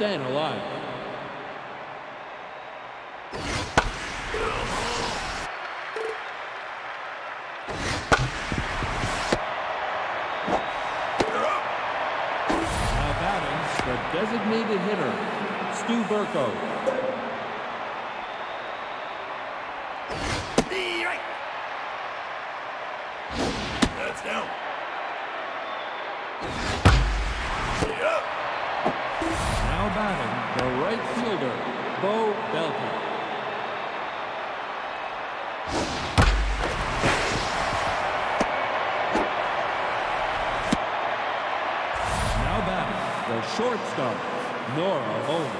staying alive. Now batting, the designated hitter, Stu Burko. That's down. Now batting, the right fielder, Bo Belka. Now batting, the shortstop, Nora Holmes.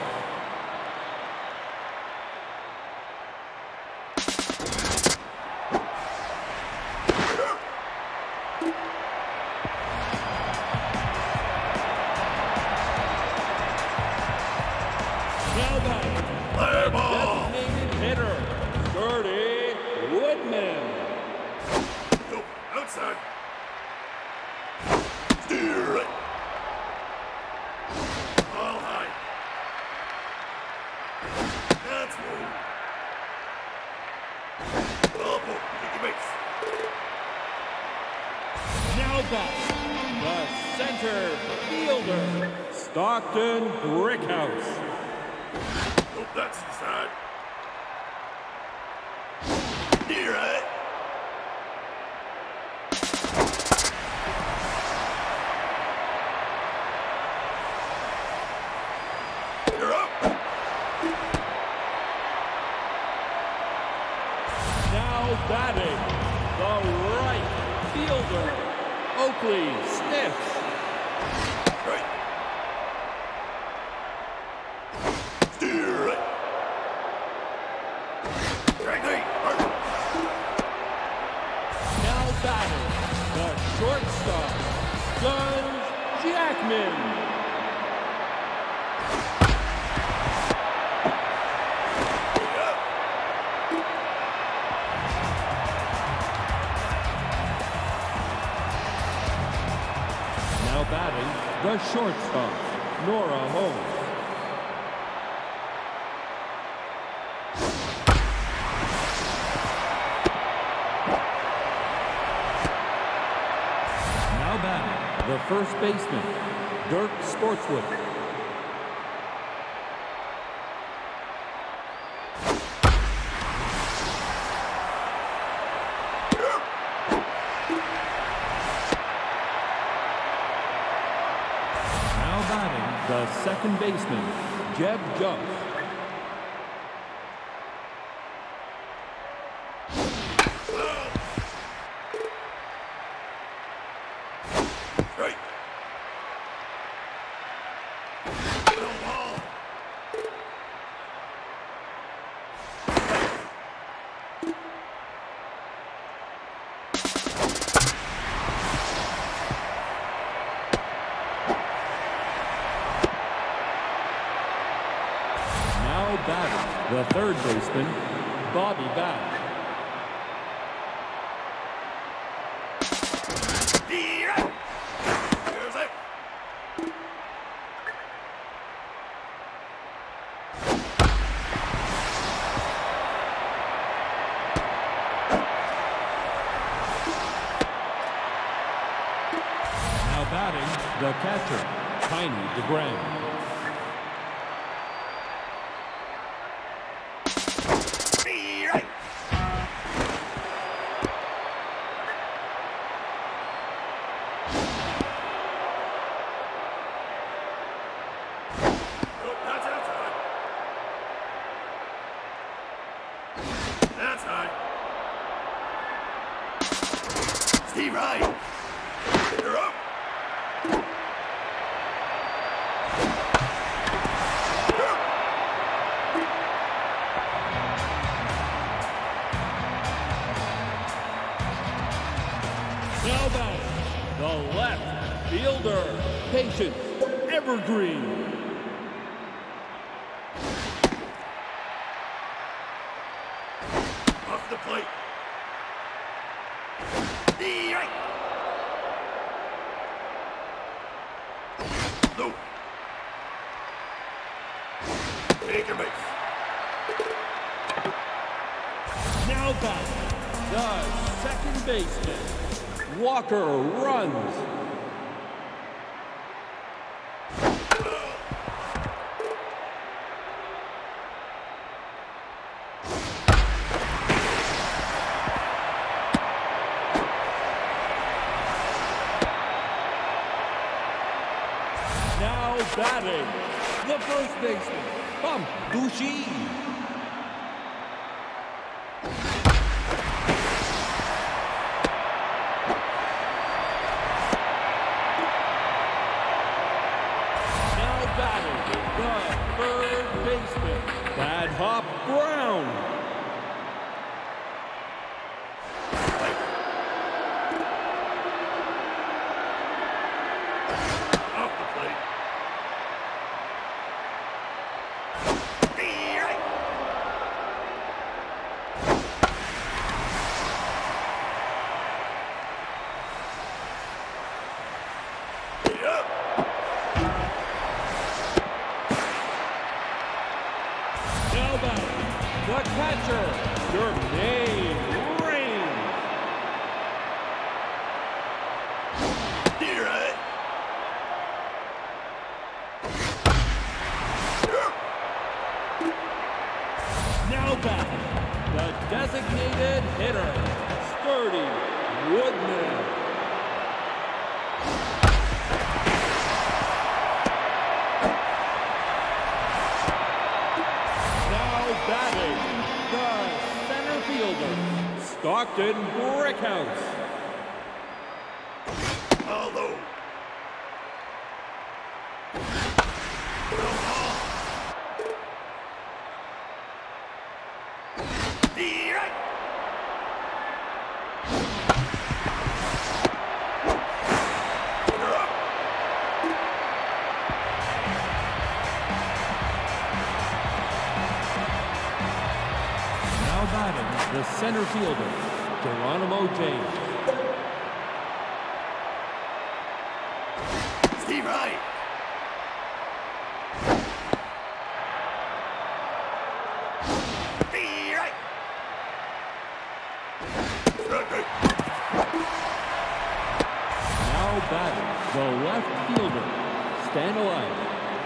Now batting, Play ball. designated hitter, Gertie Woodman. Nope. Outside. Steer it. Ball high. That's low. Ball four. Take your base. Now back, the center fielder, Stockton Brickhouse. Nope, that's inside. Near it. You're up. Now batting, the right fielder, Oakley Sniffs. Right. Steer it. Right there. Now batting, the shortstop, Guns Jackman. Now batting, the shortstop, Nora Holmes. Now batting, the first baseman, Dirk Sportswood. Now batting, the second baseman, Jeb Jump. Right. No ball. Now batting, the third baseman, Bobby Back. Right. Here's it. Now batting, the catcher, Tiny DeGram. Right. Nope, that's outside. That's high. Steve Wright. You're up. Now batting, the left fielder, Patience Evergreen. Off the plate. Right. No. Now back, the second baseman, Walker runs. Now batting, the first baseman, Bushi. Now batting, the third baseman, Bad Hop Brown. The catcher, Jermaine Reigns. Right. Now back, the designated hitter, Sturdy Woodman. Batting, the center fielder, Stockton Brickhouse. Although. The center fielder, Geronimo James. Steve Wright. Now batting, the left fielder, Stan Alive.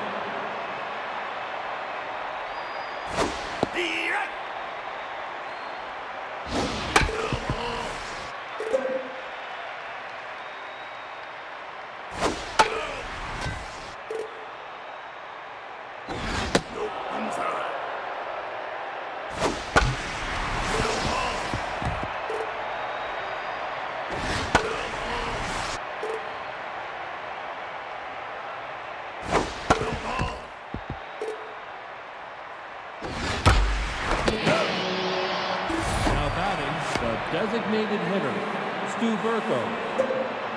Designated hitter, Stu Burko.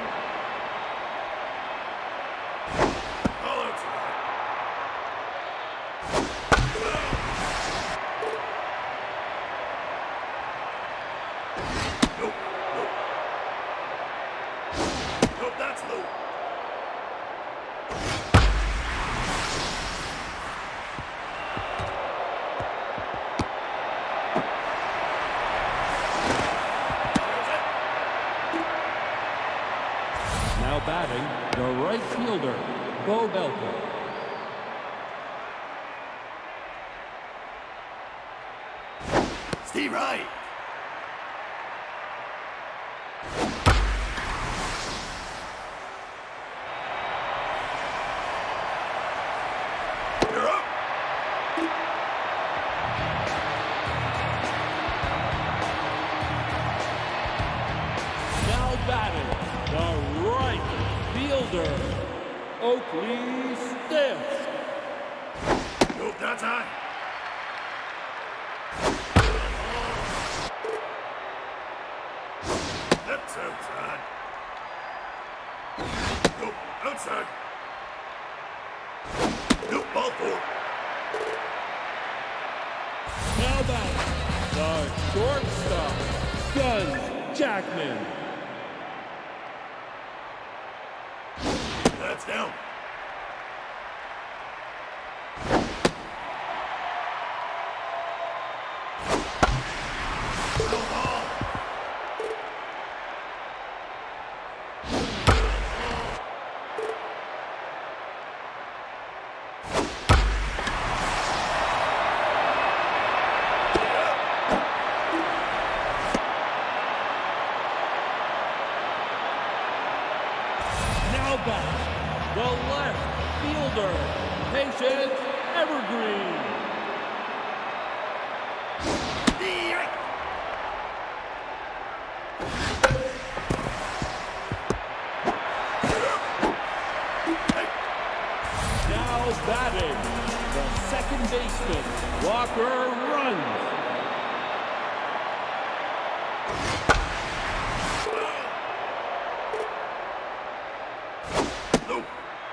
Nope, that's low. Now batting, the right fielder, Bo Belka. Steve Wright. You're up. Now batting, the right fielder, Oakley Stiff. Nope, that's high. That's outside. Nope, outside. Nope, ball four. Now batting, the shortstop, Guns Jackman. That's down. baseman, Walker runs. Nope.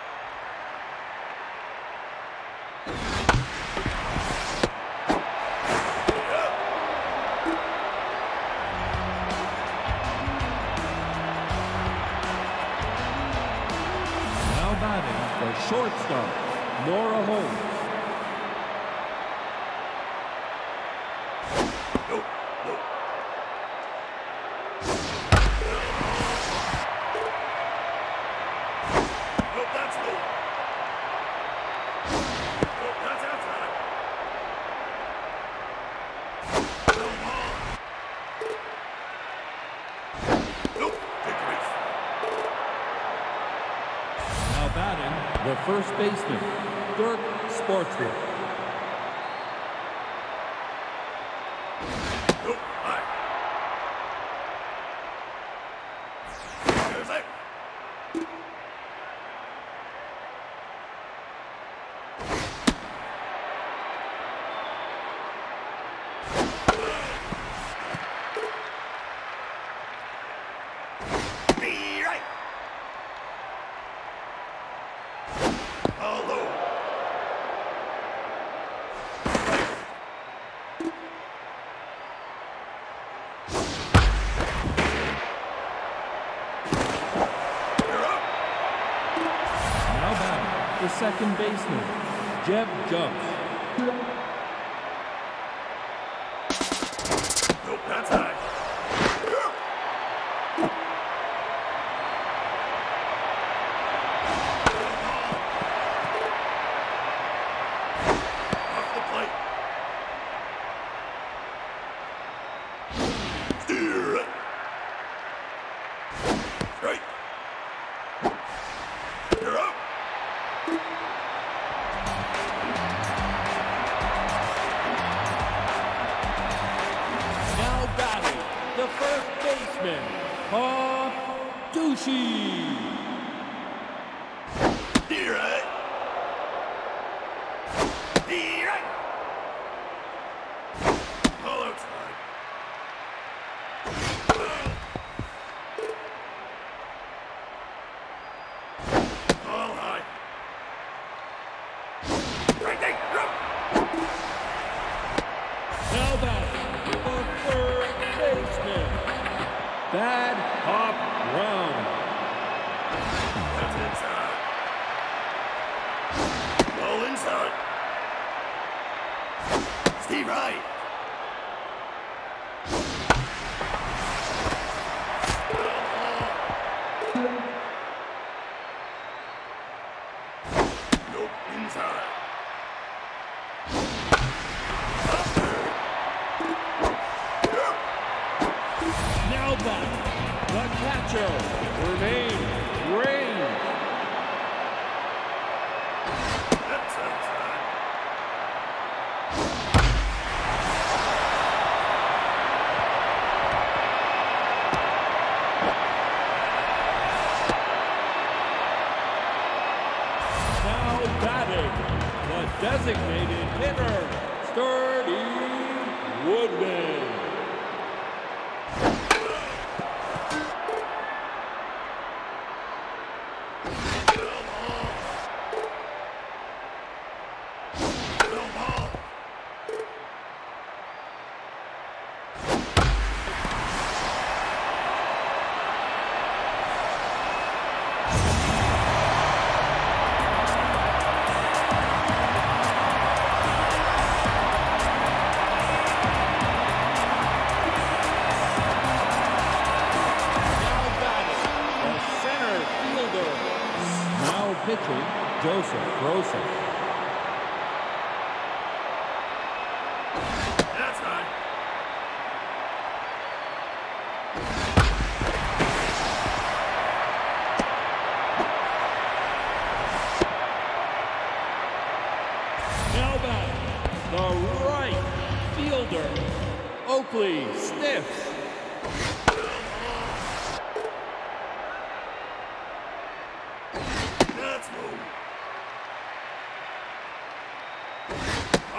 Now batting the shortstop, Nora Holmes. Nope. Nope. Nope, that's low. Nope, that's outside. No ball. Nope, take base. Now batting the first baseman, Dirk Sportswood. Nope, high. There's it. Be right. All low. You're up. Now batting the second baseman, Jeb Jumps. Nope, that's high. Off the plate. Steer it. Straight. You're up. Now batting the first baseman, Bob Ducey. Steer it. Steer it. All outside. All high. Right there. You're up. Now batting the third baseman, Bad Hop Brown. That's inside. Ball inside. Steve right. Nope, inside. Up there. Yep. Now batting the catcher, Renee Range. That's outside. Now batting the designated hitter, Sturdy Woodman. No ball. Now batting the center fielder. Now pitching, Joseph Rosa. That's high. Now batting the right fielder, Oakley sniffs. That's low.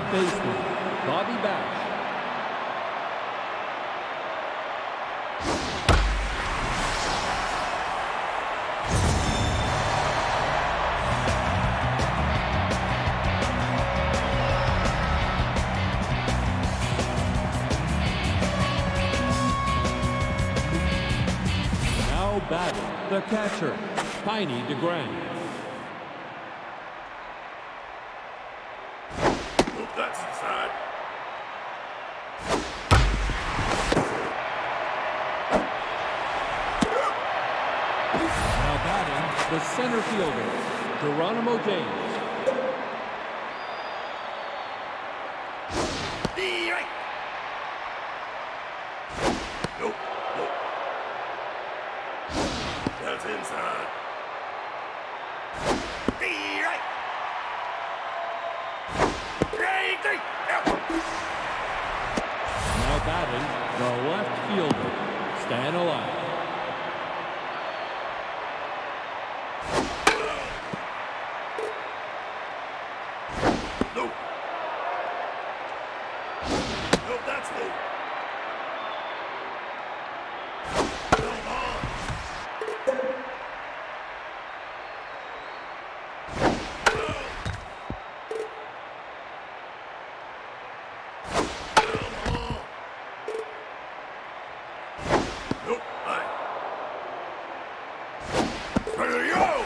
baseman, Bobby Bash. Now batting, the catcher, Tiny DeGrand. Nope, that's inside. Now batting, the center fielder, Geronimo James. The right. Nope, nope. That's inside. The right. Right, three. Out. Now batting, the left fielder, Stan Alive. Nope. Nope, that's low. No ball. Nope, high. Ready to go!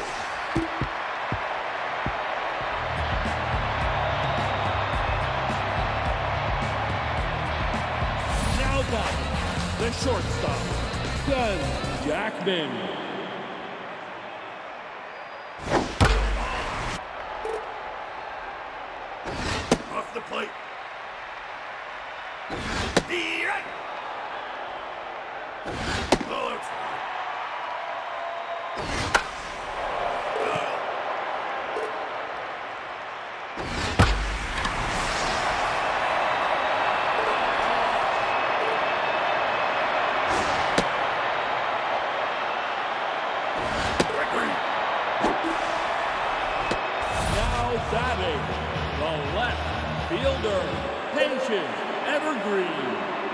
Now batting, the shortstop, Gun Jackman. Off the plate. The right. Oh, it's Now batting, the left fielder, Patience Evergreen.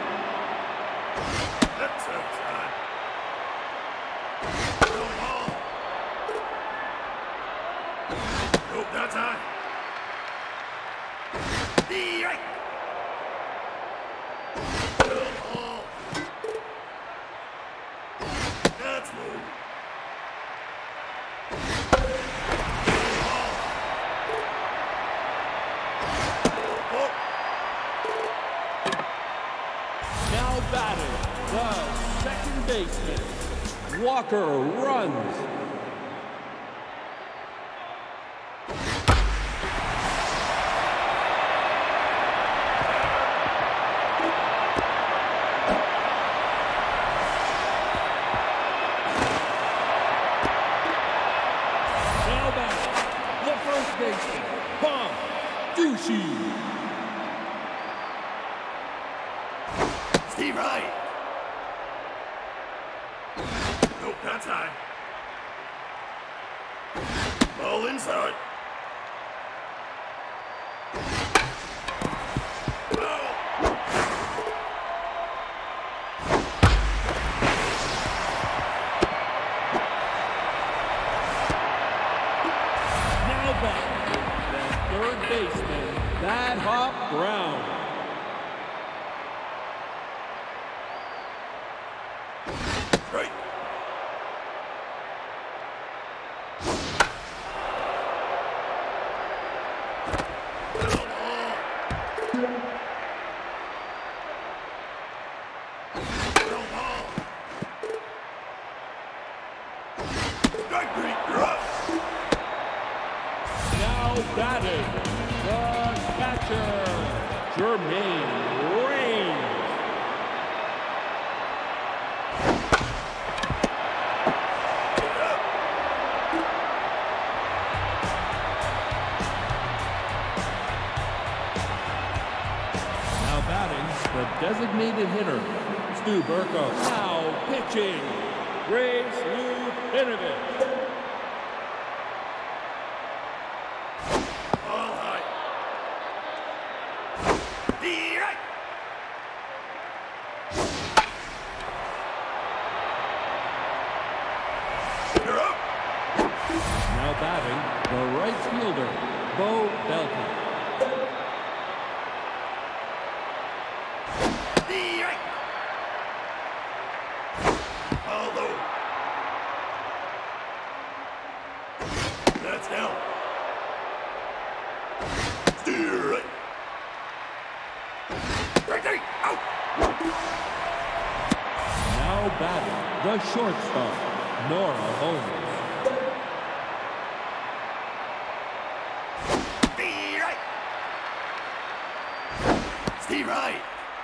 That's outside. No ball. Nope, that's high. The right. No ball. That's low. Oh, Now batting, the second baseman, Walker runs. Now batting, the first baseman, Bob Ducey. Steve right. Nope, that's high. Ball inside. Oh. Now batting, the third baseman, Bad Hop Brown. Right. No ball. No ball. Strike three, you're up. Now batting, the catcher, Jermaine Raines. Now batting, the designated hitter, Stu Burko. Now pitching, Grace Lupinovich. Ball high. Bo Belka. Strike. Although. That's down. Strike. Strike three. Out. Now batting the shortstop, Nora Holmes. Steve right.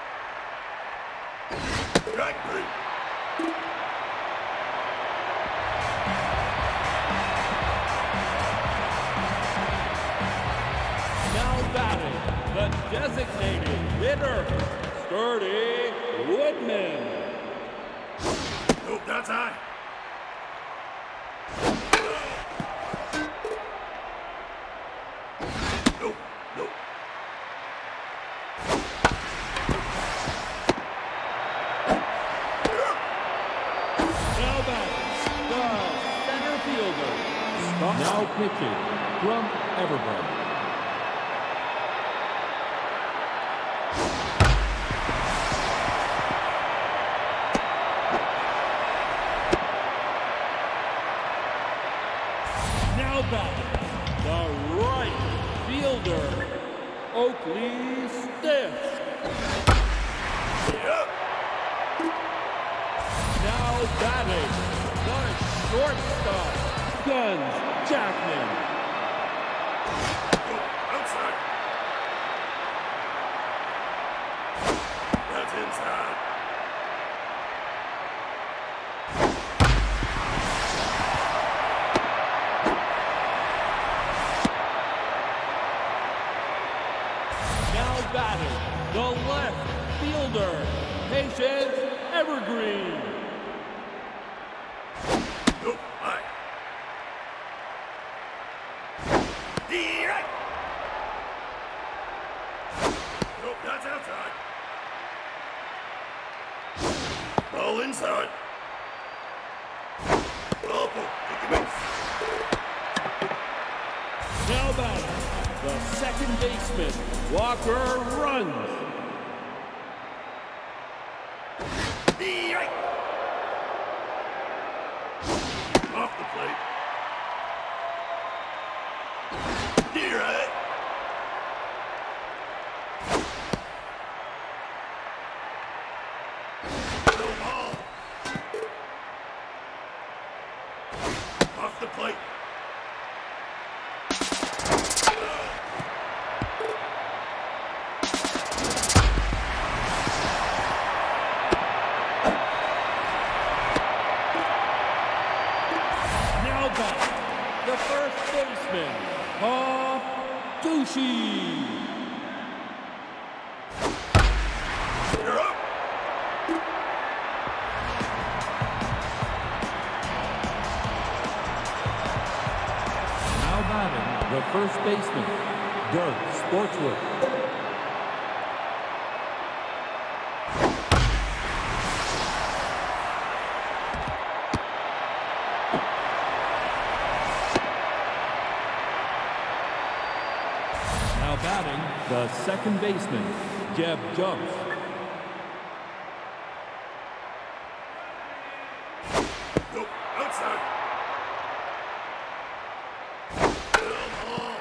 Strike three. Now batting the designated hitter, Sturdy Woodman. Nope, that's high. Nope, nope. Now batting the center fielder. Now pitching from Evergreen. Now batting the right fielder, Oakley Stiff. Yep. Now batting the shortstop, Guns Jackman. Nope, outside. That's inside. Now batting the left fielder, Patience Evergreen. Nope, high. Direct. Nope, that's outside. Ball inside. Ball four, take the base. Now batting the second baseman, Walker runs. Direct. Off the plate. Direct. No ball. Off the plate. Now batting the first baseman, Dushi. You're up. Now batting the first baseman, Dirk Sportswood. Now batting the second baseman, Jeb Jumps. Nope, outside. No ball.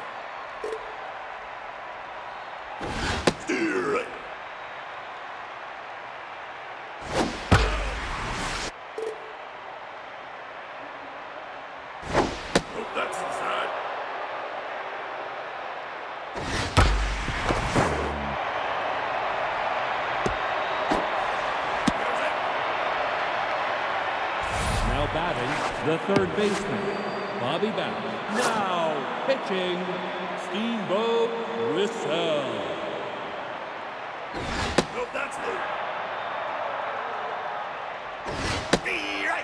Direct. Nope, that's inside. Now batting the third baseman, Bobby Bash. Now pitching, Steamboat Whistle. Nope, that's low. Direct.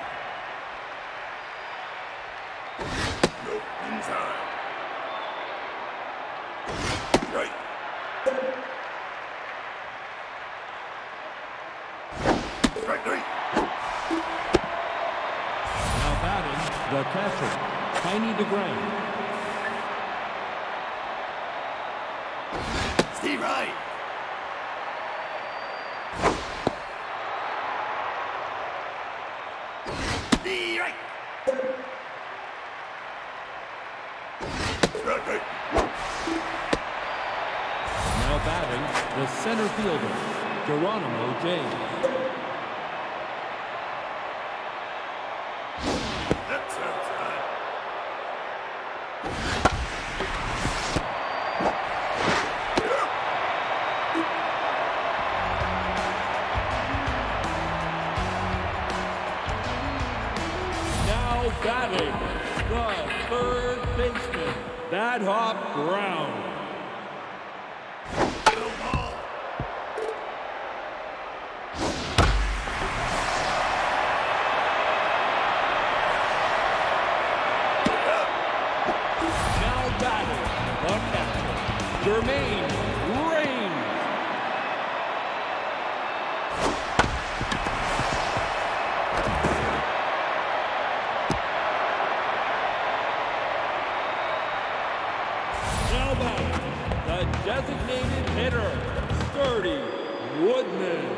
Nope, inside. Right. Strike three. Now batting the catcher, Tiny DeGrand. Steve right. Steve right. Right, right. Now batting, the center fielder, Geronimo James. That's outside. Now batting, the third baseman, Bad Hop Brown. No ball. Now batting, the catcher, Jermaine Reigns. Now batting, the designated hitter, Sturdy Woodman.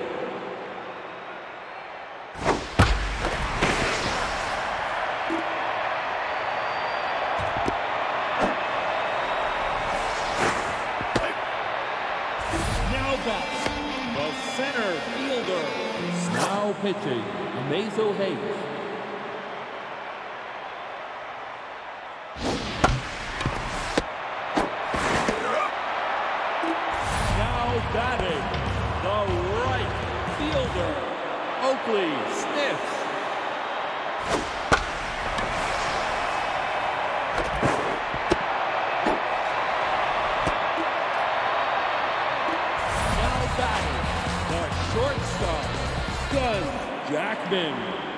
Now batting, the center fielder. Now pitching, Maeko Hayes. Now batting, the right fielder, Oakley Sniffs. Now batting, the shortstop, Gun Jackman.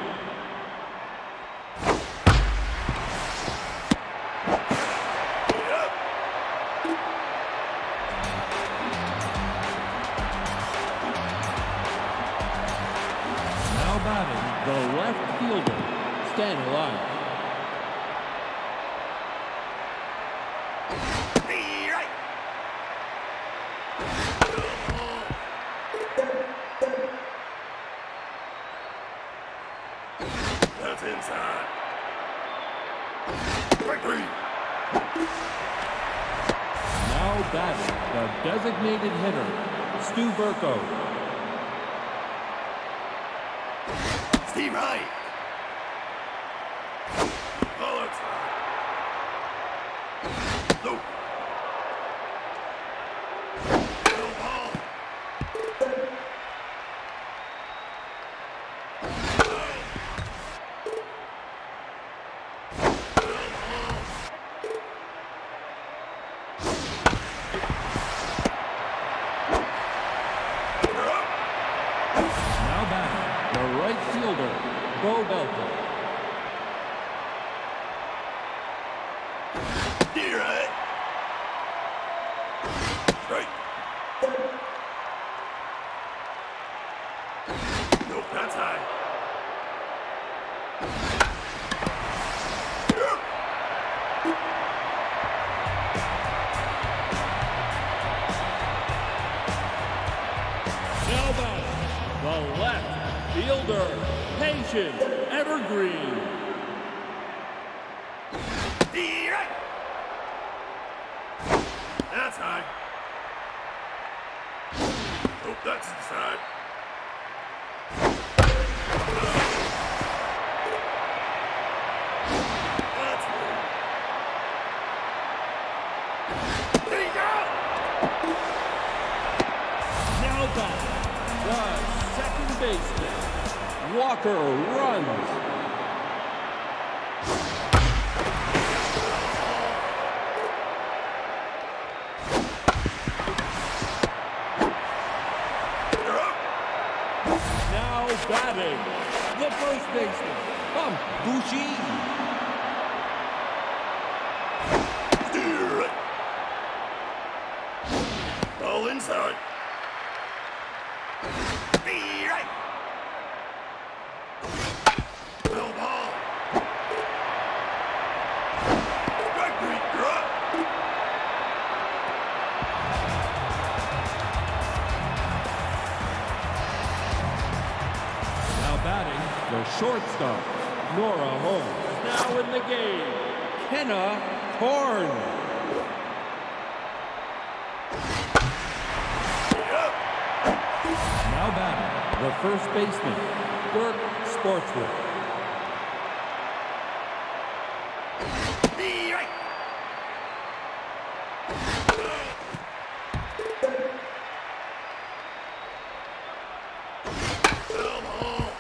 Now batting, the left fielder, Stan Alive. Steve right. That's inside. Strike three. Now batting, the designated hitter, Stu Burko. Steve right. Ball outside. No. No ball. Now batting, the right fielder, Bo Belton. Steve right. Strike. Nope, that's high. Now batting, the left fielder, Patient Evergreen. Steve right. That's high. Nope, that's inside. That's low. There you go. Now batting, the second baseman, Walker runs. You're up. Now batting, the first baseman, Bushi. Steve right. Ball inside. Steve right. No ball. Strike three, you're up. The shortstop, Nora Holmes, now in the game. Kenna Horn. Now batting, the first baseman, Dirk Sportswood. Right. Foul ball.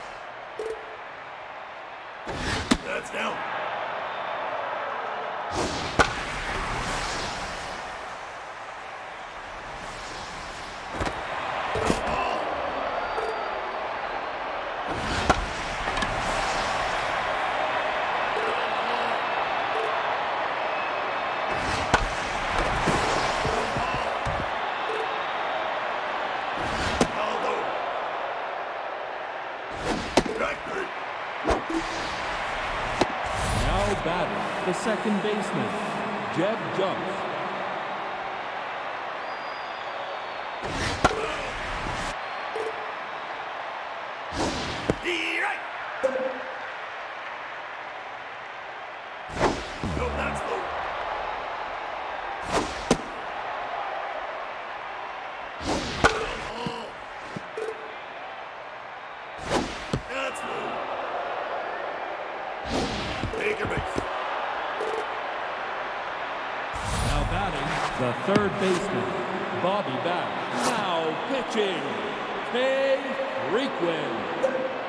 That's down. Now batting, the second baseman, Jeb Jumps. Right. No, that's low. That's low. Take your base. Now batting, the third baseman, Bobby Bass. Now pitching, Kay Frequin.